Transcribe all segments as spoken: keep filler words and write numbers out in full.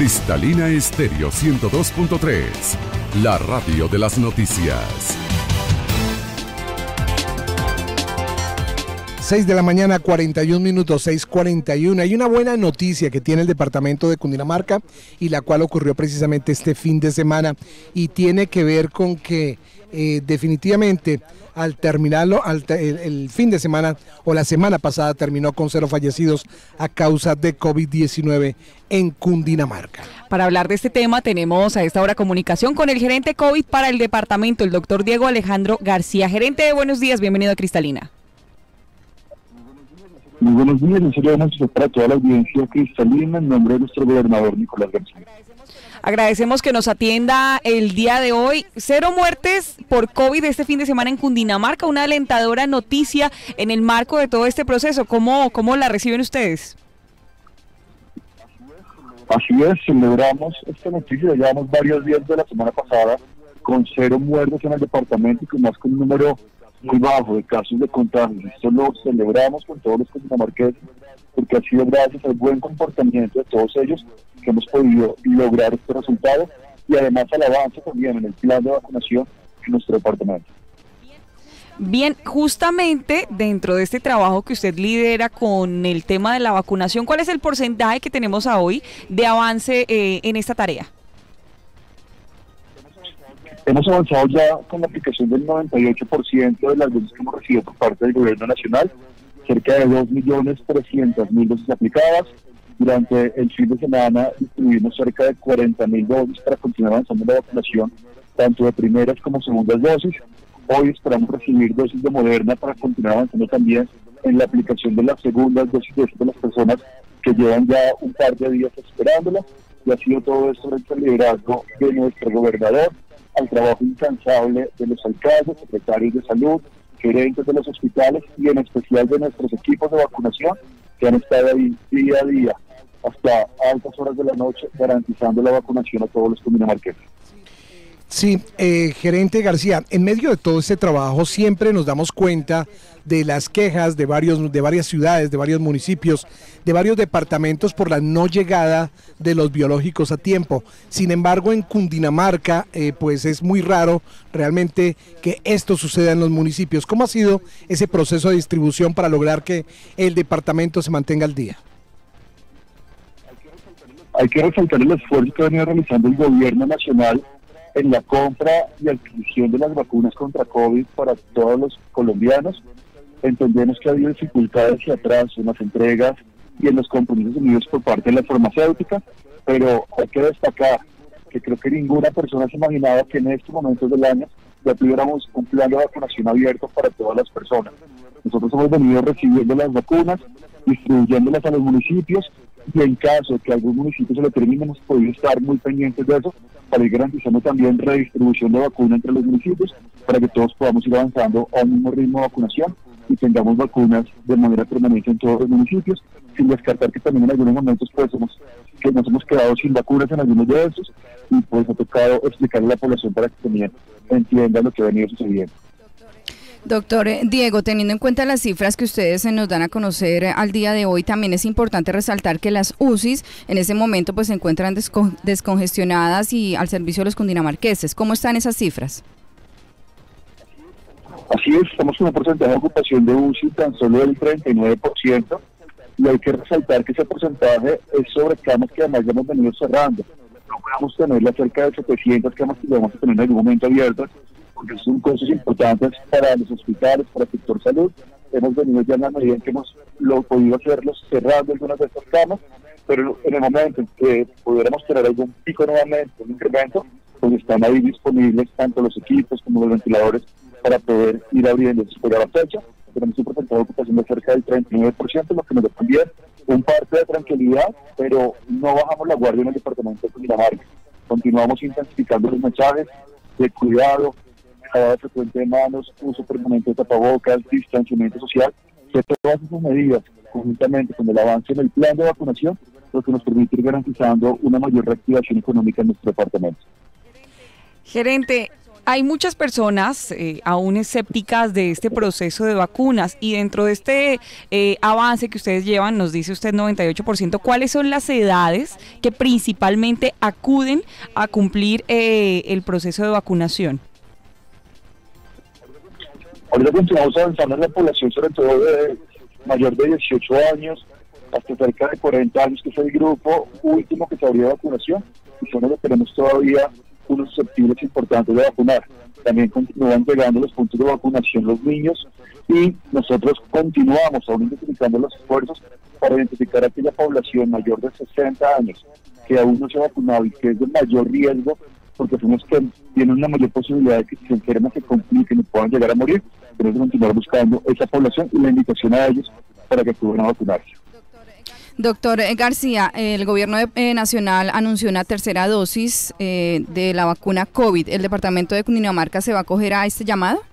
Cristalina Estéreo ciento dos punto tres, la radio de las noticias. seis de la mañana, cuarenta y un minutos, seis cuarenta y uno. Hay una buena noticia que tiene el departamento de Cundinamarca y la cual ocurrió precisamente este fin de semana y tiene que ver con que eh, definitivamente al terminarlo, al, el, el fin de semana o la semana pasada terminó con cero fallecidos a causa de COVID diecinueve en Cundinamarca. Para hablar de este tema tenemos a esta hora comunicación con el gerente COVID para el departamento, el doctor Diego Alejandro García. Gerente, buenos días, bienvenido a Cristalina. Muy buenos días, un saludo para toda la audiencia cristalina en nombre de nuestro gobernador Nicolás García. Agradecemos que nos atienda el día de hoy. Cero muertes por COVID este fin de semana en Cundinamarca, una alentadora noticia en el marco de todo este proceso. ¿Cómo, cómo la reciben ustedes? Así es, celebramos esta noticia, llevamos varios días de la semana pasada con cero muertes en el departamento y con más con un número muy bajo de casos de contagios. Esto lo celebramos con todos los cundinamarqueses porque ha sido gracias al buen comportamiento de todos ellos que hemos podido lograr este resultado y además al avance también en el plan de vacunación en nuestro departamento. Bien, justamente dentro de este trabajo que usted lidera con el tema de la vacunación, ¿cuál es el porcentaje que tenemos a hoy de avance eh, en esta tarea? Hemos avanzado ya con la aplicación del noventa y ocho por ciento de las dosis que hemos recibido por parte del gobierno nacional, cerca de dos millones trescientas mil dosis aplicadas. Durante el fin de semana distribuimos cerca de cuarenta mil dosis para continuar avanzando en la vacunación, tanto de primeras como segundas dosis. Hoy esperamos recibir dosis de Moderna para continuar avanzando también en la aplicación de las segundas dosis de las personas que llevan ya un par de días esperándola. Y ha sido todo esto gracias al liderazgo de nuestro gobernador, al trabajo incansable de los alcaldes, secretarios de salud, gerentes de los hospitales y en especial de nuestros equipos de vacunación que han estado ahí día a día hasta altas horas de la noche garantizando la vacunación a todos los cundinamarqueses. Sí, eh, gerente García, en medio de todo este trabajo siempre nos damos cuenta de las quejas de varios, de varias ciudades, de varios municipios, de varios departamentos por la no llegada de los biológicos a tiempo. Sin embargo, en Cundinamarca, eh, pues es muy raro realmente que esto suceda en los municipios. ¿Cómo ha sido ese proceso de distribución para lograr que el departamento se mantenga al día? Hay que resaltar el esfuerzo que ha venido realizando el gobierno nacional en la compra y adquisición de las vacunas contra COVID para todos los colombianos. Entendemos que ha habido dificultades y atrasos en las entregas y en los compromisos unidos por parte de la farmacéutica, pero hay que destacar que creo que ninguna persona se imaginaba que en estos momentos del año ya tuviéramos un plan de vacunación abierto para todas las personas. Nosotros hemos venido recibiendo las vacunas, distribuyéndolas a los municipios y en caso de que algún municipio se lo termine, hemos podido estar muy pendientes de eso para ir garantizando también redistribución de vacuna entre los municipios para que todos podamos ir avanzando a un mismo ritmo de vacunación y tengamos vacunas de manera permanente en todos los municipios, sin descartar que también en algunos momentos pues hemos, que nos hemos quedado sin vacunas en algunos de esos y pues ha tocado explicarle a la población para que también entienda lo que ha venido sucediendo. Doctor Diego, teniendo en cuenta las cifras que ustedes nos dan a conocer al día de hoy, también es importante resaltar que las U C Is en ese momento pues se encuentran desco descongestionadas y al servicio de los cundinamarqueses. ¿Cómo están esas cifras? Así es, estamos con un porcentaje de ocupación de U C I tan solo del treinta y nueve por ciento y hay que resaltar que ese porcentaje es sobre camas que además ya hemos venido cerrando. No podemos tener cerca de setecientas camas que vamos a tener en algún momento abiertas, porque son cosas importantes para los hospitales, para el sector salud. Hemos venido ya en la medida en que hemos lo podido hacerlos cerrando algunas de estas camas, pero en el momento en que pudiéramos tener algún pico nuevamente, un incremento, pues están ahí disponibles tanto los equipos como los ventiladores para poder ir abriendo después de la fecha. Tenemos un porcentaje de ocupación de cerca del treinta y nueve por ciento, lo que nos da también un parte de tranquilidad, pero no bajamos la guardia en el departamento de Cundinamarca. Continuamos intensificando los mensajes de cuidado, lavado frecuente de manos, uso permanente de tapabocas, distanciamiento social, que todas esas medidas, conjuntamente con el avance en el plan de vacunación, lo que nos permite ir garantizando una mayor reactivación económica en nuestro departamento. Gerente, hay muchas personas eh, aún escépticas de este proceso de vacunas y dentro de este eh, avance que ustedes llevan, nos dice usted noventa y ocho por ciento, ¿cuáles son las edades que principalmente acuden a cumplir eh, el proceso de vacunación? Ahorita continuamos avanzando en la población, sobre todo de mayor de dieciocho años hasta cerca de cuarenta años, que es el grupo último que se abrió de vacunación, y son los que tenemos todavía unos susceptibles importantes de vacunar. También continúan llegando los puntos de vacunación los niños y nosotros continuamos aún identificando los esfuerzos para identificar a aquella población mayor de sesenta años que aún no se ha vacunado y que es de mayor riesgo, porque son los que tienen una mayor posibilidad de que se enfermen, se compliquen y puedan llegar a morir. Tenemos que continuar buscando esa población y la invitación a ellos para que acudan a vacunarse. Doctor García, el gobierno eh, nacional anunció una tercera dosis eh, de la vacuna COVID. ¿El departamento de Cundinamarca se va a acoger a este llamado?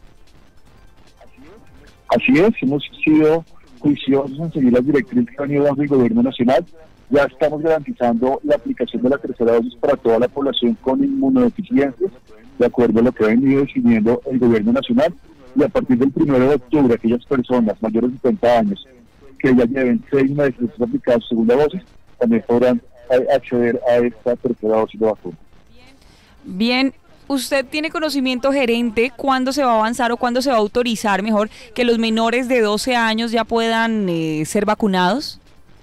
Así es, hemos sido juiciosos en seguir las directrices que ha venido dando el gobierno nacional. Ya estamos garantizando la aplicación de la tercera dosis para toda la población con inmunodeficiencias, de acuerdo a lo que ha venido decidiendo el gobierno nacional. Y a partir del primero de octubre, aquellas personas mayores de setenta años que ya lleven seis meses de aplicar su segunda dosis, también podrán acceder a esta tercera dosis de vacuna. Bien, ¿usted tiene conocimiento, gerente, cuándo se va a avanzar o cuándo se va a autorizar mejor que los menores de doce años ya puedan eh, ser vacunados?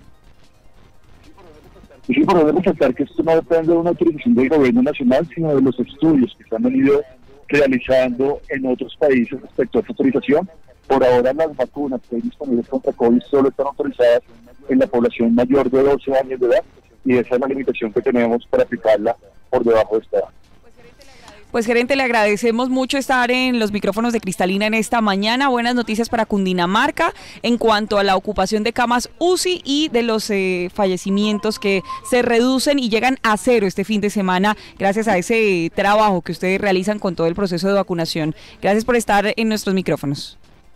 Es importante resaltar que esto no depende de una autorización del gobierno nacional, sino de los estudios que se han venido realizando en otros países respecto a esta autorización. Por ahora las vacunas que hay disponibles contra COVID solo están autorizadas en la población mayor de doce años de edad y esa es la limitación que tenemos para aplicarla por debajo de esta edad. Pues gerente, le agradecemos mucho estar en los micrófonos de Cristalina en esta mañana. Buenas noticias para Cundinamarca en cuanto a la ocupación de camas U C I y de los eh, fallecimientos que se reducen y llegan a cero este fin de semana gracias a ese trabajo que ustedes realizan con todo el proceso de vacunación. Gracias por estar en nuestros micrófonos.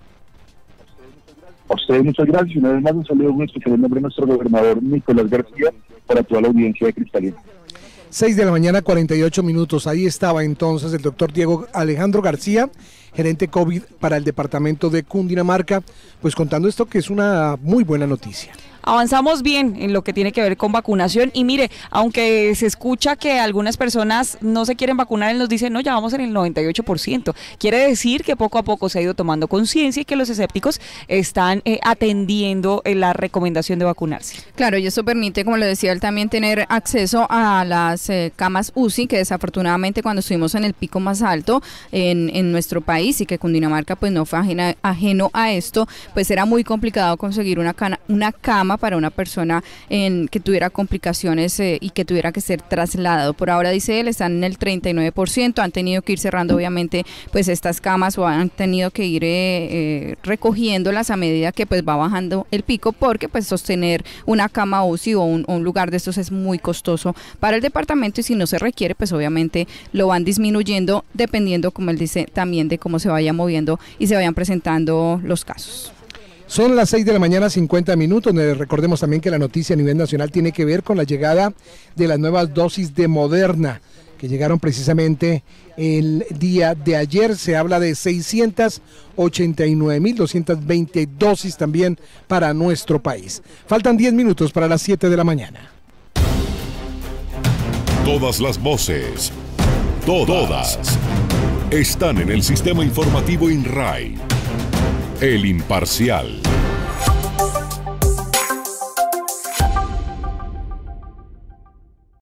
A ustedes muchas gracias y una vez más un saludo muy especial en nombre de nuestro gobernador Nicolás García para toda la audiencia de Cristalina. seis de la mañana, cuarenta y ocho minutos. Ahí estaba entonces el doctor Diego Alejandro García, gerente COVID para el departamento de Cundinamarca, pues contando esto que es una muy buena noticia. Avanzamos bien en lo que tiene que ver con vacunación y mire, aunque se escucha que algunas personas no se quieren vacunar, él nos dice, no, ya vamos en el noventa y ocho por ciento. Quiere decir que poco a poco se ha ido tomando conciencia y que los escépticos están eh, atendiendo eh, la recomendación de vacunarse. Claro, y eso permite, como le decía él, también tener acceso a las eh, camas U C I, que desafortunadamente cuando estuvimos en el pico más alto en, en nuestro país y que Cundinamarca pues no fue ajena, ajeno a esto, pues era muy complicado conseguir una, cana, una cama para una persona en que tuviera complicaciones eh, y que tuviera que ser trasladado. Por ahora, dice él, están en el treinta y nueve por ciento, han tenido que ir cerrando obviamente pues estas camas o han tenido que ir eh, eh, recogiéndolas a medida que pues va bajando el pico, porque pues sostener una cama U C I o un, un lugar de estos es muy costoso para el departamento y si no se requiere pues obviamente lo van disminuyendo dependiendo, como él dice, también de cómo se vaya moviendo y se vayan presentando los casos. Son las seis de la mañana, cincuenta minutos. Recordemos también que la noticia a nivel nacional tiene que ver con la llegada de las nuevas dosis de Moderna, que llegaron precisamente el día de ayer. Se habla de seiscientas ochenta y nueve mil doscientas veinte dosis también para nuestro país. Faltan diez minutos para las siete de la mañana. Todas las voces, todas, están en el sistema informativo INRAI. El Imparcial.